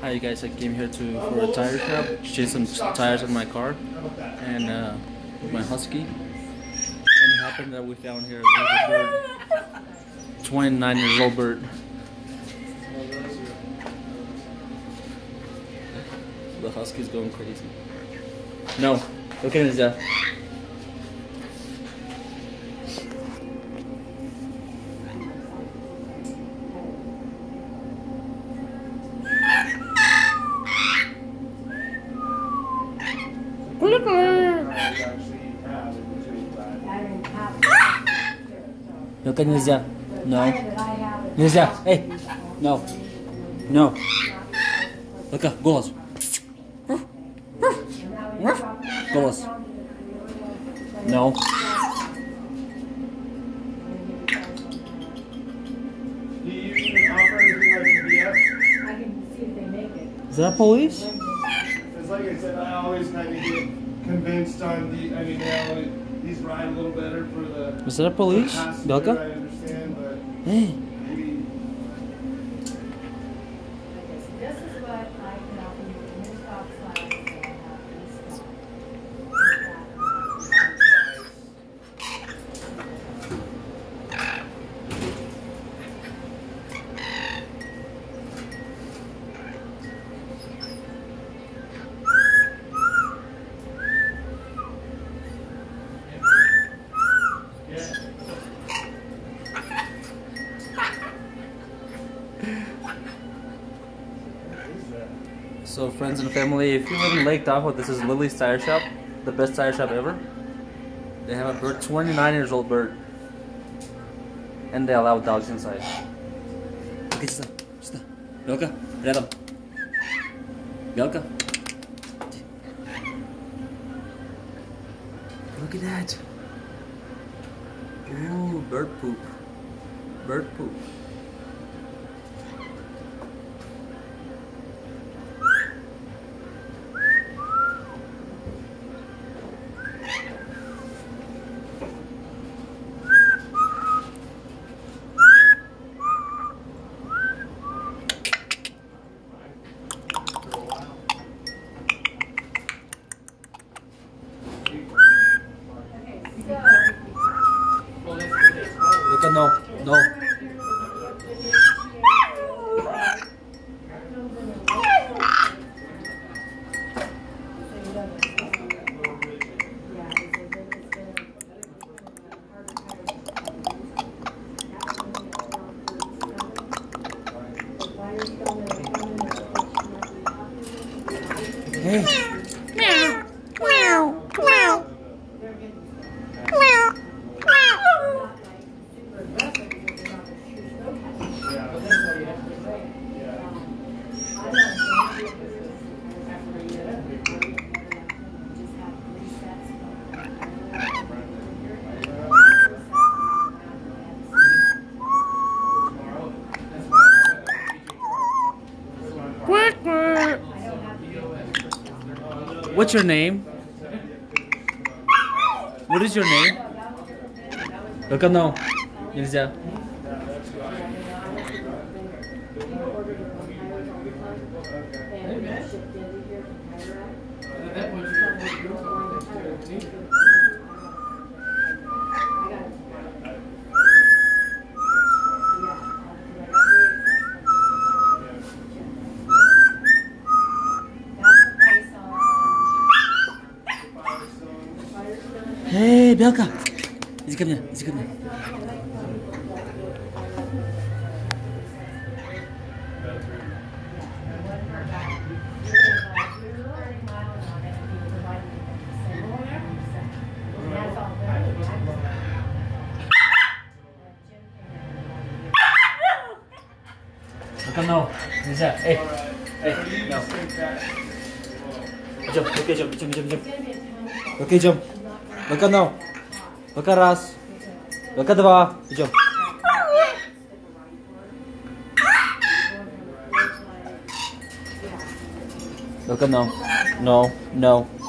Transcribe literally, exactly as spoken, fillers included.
Hi you guys, I came here to for a tire shop, change some tires on my car and uh, with my husky. And it happened that we found here a bird, twenty-nine years old bird. The husky's going crazy. No, look at his death. Look at Nizia. No. Nizia. Hey. No. No. Look up. Голос. Голос. No. Do you even offer anything like B S? I can see if they make it. Is that police? It's like I said, I always kind of get convinced on the, I mean, they always, these ride a little better for the... Is that a police? Belka? I understand, but Hey. maybe... Okay, so this is what I can offer you in your top size. So I have this one. So friends and family, if you live in Lake Tahoe, this is Lily's Tire Shop, the best tire shop ever. They have a bird, twenty-nine years old bird, and they allow dogs inside. Okay, сюда, сюда. Белка, рядом. Белка. Look at that. Ooh, bird poop. Bird poop. Look at no, no. Hey. Meow, meow, meow. Meow. What's your name? What is your name? Look, no. Нельзя. Эй, Белка! Иди ко мне, иди ко мне. Белка, no, нельзя. Эй, эй, no. Идем, Белка, идем, идем, идем, идем. Белка, идем. Белка, no. Белка, раз. Белка, два. Идем. Белка, no. No, no.